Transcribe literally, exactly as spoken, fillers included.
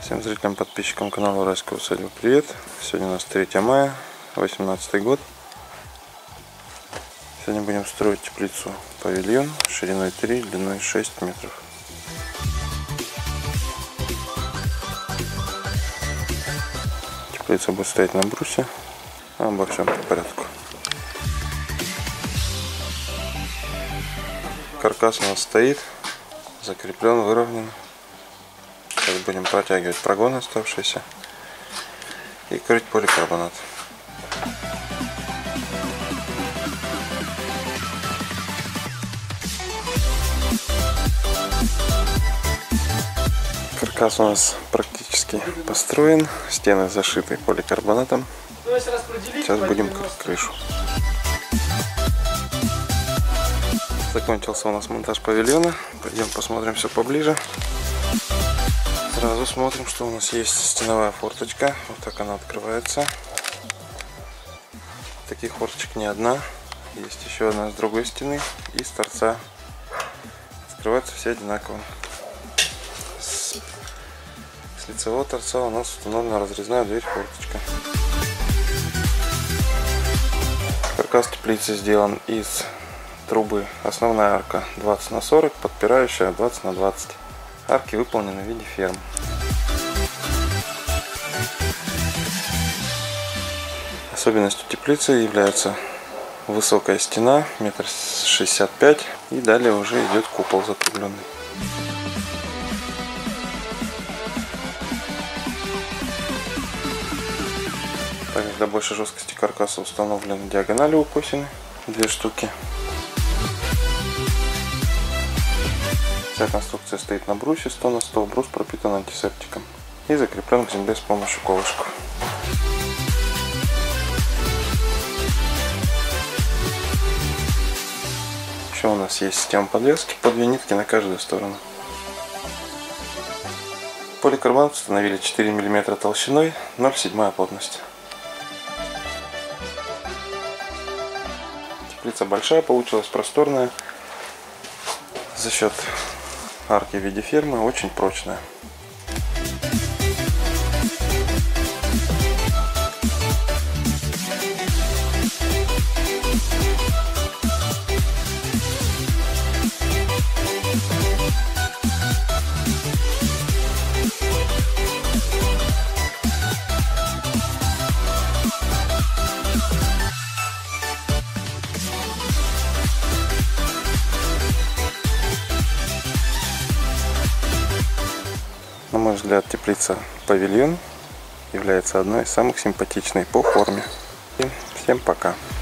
Всем зрителям, подписчикам канала Уральская усадьба привет! Сегодня у нас третье мая, восемнадцатый год. Сегодня будем строить теплицу павильон шириной три, длиной шесть метров. Теплица будет стоять на брусе. Обо всем по порядку. Каркас у нас стоит, закреплен, выровнен. Сейчас будем протягивать прогоны оставшиеся и крыть поликарбонат. Каркас у нас практически построен, стены зашиты поликарбонатом. Сейчас будем крыть крышу. Закончился у нас монтаж павильона. Пойдем посмотрим все поближе. Сразу смотрим, что у нас есть стеновая форточка. Вот так она открывается. Таких форточек не одна. Есть еще одна с другой стены и с торца. Открываются все одинаково. С, с лицевого торца у нас установлена разрезная дверь-форточка. Каркас теплицы сделан из трубы. Основная арка двадцать на сорок, подпирающая двадцать на двадцать. Арки выполнены в виде ферм. Особенностью теплицы является высокая стена, метр шестьдесят пять, и далее уже идет купол закругленный. Также для большей жесткости каркаса установлены диагонали укосины, две штуки. Вся конструкция стоит на брусе сто на сто, брус пропитан антисептиком и закреплен к земле с помощью колышков. Еще у нас есть система подвески по две нитки на каждую сторону. Поликарбонат установили четыре миллиметра толщиной, ноль целых семь десятых плотность. Теплица большая, получилась просторная. За счет арки в виде фермы очень прочная. На мой взгляд, теплица павильон является одной из самых симпатичных по форме. Всем пока!